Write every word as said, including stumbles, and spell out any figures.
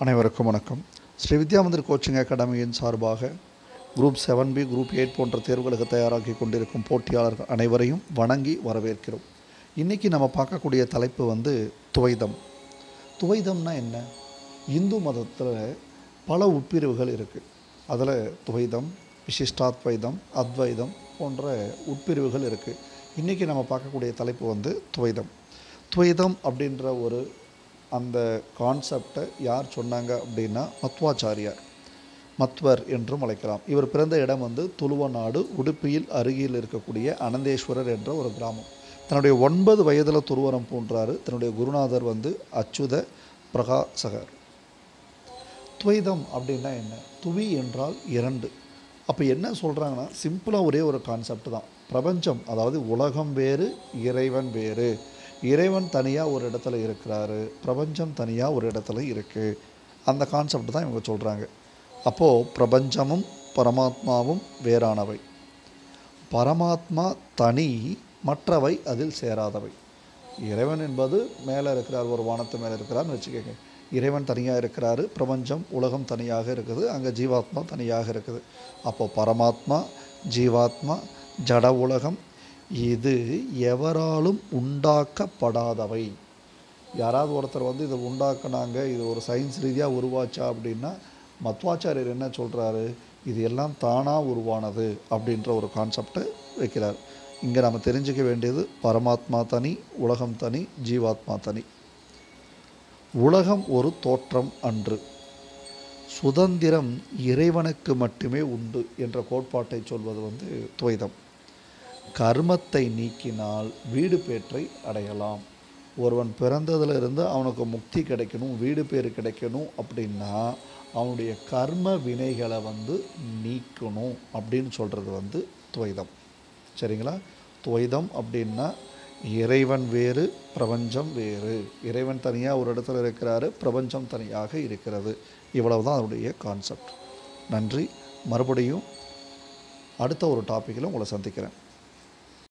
அனைவருக்கும் வணக்கம். ஸ்ரீ வித்யா மந்திர் கோச்சிங் அகாடமியின் சார்பாக group seven B group eight போன்ற தேர்வுகளுக்கு தயாராகி கொண்டிருக்கும் போட்டியாளர்கள் அனைவரையும் வணங்கி வரவேற்கிறோம். இன்றைக்கி நம்ம பார்க்கக்கூடிய தலைப்பு வந்து துவைதம். துவைதம்னா என்ன? இந்து மதத்தில் பல உட்பிரிவுகள் இருக்குது. அதில் துவைதம், விசிஷ்டாத்வைதம், அத்வைதம் போன்ற உட்பிரிவுகள் இருக்குது. இன்றைக்கி நம்ம பார்க்கக்கூடிய தலைப்பு வந்து துவைதம். துவைதம் அப்படின்ற ஒரு அந்த கான்செப்டை யார் சொன்னாங்க அப்படின்னா மத்வாச்சாரியார், மத்வர் என்றும் அழைக்கலாம். இவர் பிறந்த இடம் வந்து துளுவநாடு, உடுப்பியில் அருகில் இருக்கக்கூடிய அனந்தேஸ்வரர் என்ற ஒரு கிராமம். தன்னுடைய ஒன்பது வயதில் துருவரம் பூன்றார். தன்னுடைய குருநாதர் வந்து அச்சுத பிரகாசகர். துவைதம் அப்படின்னா என்ன? துவி என்றால் இரண்டு. அப்போ என்ன சொல்கிறாங்கன்னா, சிம்பிளாக ஒரே ஒரு கான்செப்ட் தான். பிரபஞ்சம், அதாவது உலகம் வேறு, இறைவன் வேறு. இறைவன் தனியாக ஒரு இடத்துல இருக்கிறாரு, பிரபஞ்சம் தனியாக ஒரு இடத்துல இருக்குது. அந்த கான்செப்ட் தான் இவங்க சொல்கிறாங்க. அப்போது பிரபஞ்சமும் பரமாத்மாவும் வேறானவை. பரமாத்மா தனி, மற்றவை அதில் சேராதவை. இறைவன் என்பது மேலே இருக்கிறார், ஒரு வானத்து மேலே இருக்கிறார்னு வச்சுக்கோங்க. இறைவன் தனியாக இருக்கிறாரு, பிரபஞ்சம் உலகம் தனியாக இருக்குது, அங்கே ஜீவாத்மா தனியாக இருக்குது. அப்போது பரமாத்மா, ஜீவாத்மா, ஜட உலகம் இது எவராலும் உண்டாக்கப்படாதவை. யாராவது ஒருத்தர் வந்து இதை உண்டாக்குனாங்க, இது ஒரு சயின்ஸ் ரீதியாக உருவாச்சா அப்படின்னா மத்வாச்சாரியர் என்ன சொல்கிறாரு? இது எல்லாம் தானாக உருவானது அப்படின்ற ஒரு கான்செப்டை வைக்கிறார். இங்கே நம்ம தெரிஞ்சுக்க வேண்டியது பரமாத்மா தனி, உலகம் தனி, ஜீவாத்மா தனி. உலகம் ஒரு தோற்றம் அன்று, சுதந்திரம் இறைவனுக்கு மட்டுமே உண்டு என்ற கோட்பாட்டை சொல்வது வந்து துவைதம். கர்மத்தை நீக்கினால் வீடு பேற்றை அடையலாம். ஒருவன் பிறந்ததிலிருந்து அவனுக்கு முக்தி கிடைக்கணும், வீடு பேர் கிடைக்கணும் அப்படின்னா அவனுடைய கர்ம வினைகளை வந்து நீக்கணும் அப்படின்னு சொல்கிறது வந்து துவைதம். சரிங்களா? துவைதம் அப்படின்னா இறைவன் வேறு, பிரபஞ்சம் வேறு. இறைவன் தனியாக ஒரு இடத்துல இருக்கிறாரு, பிரபஞ்சம் தனியாக இருக்கிறது. இவ்வளவு தான் அதனுடைய கான்செப்ட். நன்றி. மறுபடியும் அடுத்த ஒரு டாப்பிக்கில் உங்களை சந்திக்கிறேன்.